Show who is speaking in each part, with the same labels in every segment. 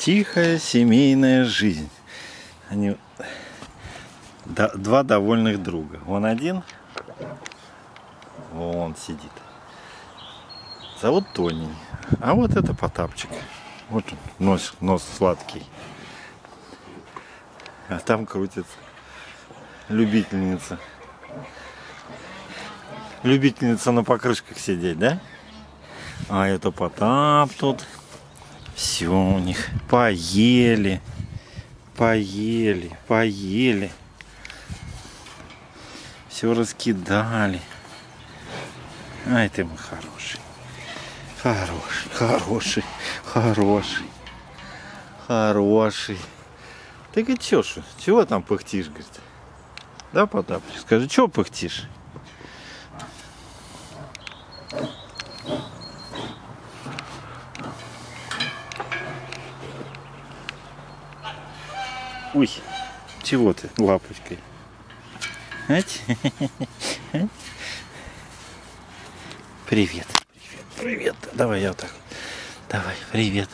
Speaker 1: Тихая семейная жизнь. Они два довольных друга. Вон один, вон сидит. Зовут Тони. А вот это Потапчик. Вот он, нос сладкий. А там крутится любительница. Любительница на покрышках сидеть, да? А это Потап тут. Все у них. Поели. Все раскидали. Ай ты мой хороший. Хороший. Ты говорит, чего там пыхтишь, говорит? Да, Потапчик, скажи, чего пыхтишь? Ой, чего ты лапочкой? Привет. Давай я вот так. Давай, привет.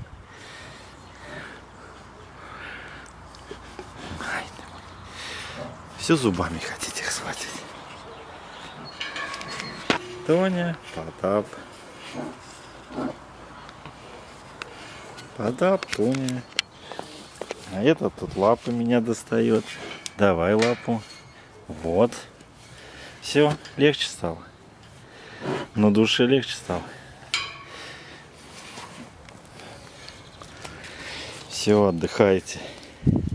Speaker 1: Все зубами хотите их схватить. Тоня, Потап, Тоня. А этот тут лапы меня достает. Давай лапу. Вот. Все, легче стало. На душе легче стало. Все, отдыхайте.